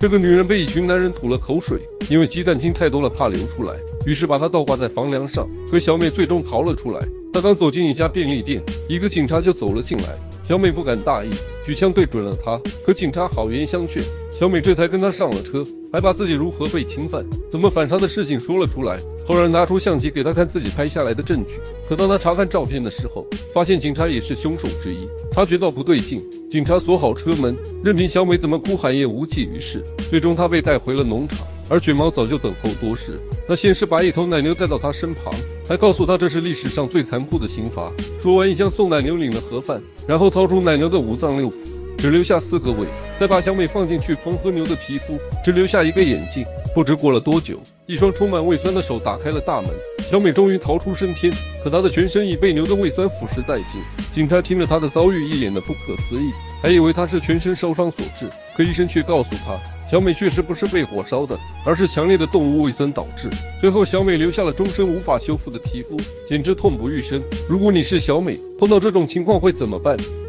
这个女人被一群男人吐了口水，因为鸡蛋清太多了，怕流出来，于是把她倒挂在房梁上。可小美最终逃了出来。她刚走进一家便利店，一个警察就走了进来。小美不敢大意，举枪对准了他，可警察好言相劝，小美这才跟他上了车，还把自己如何被侵犯、怎么反杀的事情说了出来。后来拿出相机给他看自己拍下来的证据，可当他查看照片的时候，发现警察也是凶手之一。察觉到不对劲，警察锁好车门，任凭小美怎么哭喊也无济于事。最终她被带回了农场，而卷毛早就等候多时。他先是把一头奶牛带到他身旁，还告诉他这是历史上最残酷的刑罚。说完，一将送奶牛领了盒饭，然后掏出奶牛的五脏六腑，只留下4个胃，再把小美放进去缝合牛的皮肤，只留下一个眼睛。不知过了多久，一双充满胃酸的手打开了大门，小美终于逃出升天。可她的全身已被牛的胃酸腐蚀殆尽。警察听了她的遭遇，一脸的不可思议，还以为她是全身烧伤所致。可医生却告诉她，小美确实不是被火烧的，而是强烈的动物胃酸导致。最后，小美留下了终身无法修复的皮肤，简直痛不欲生。如果你是小美，碰到这种情况会怎么办？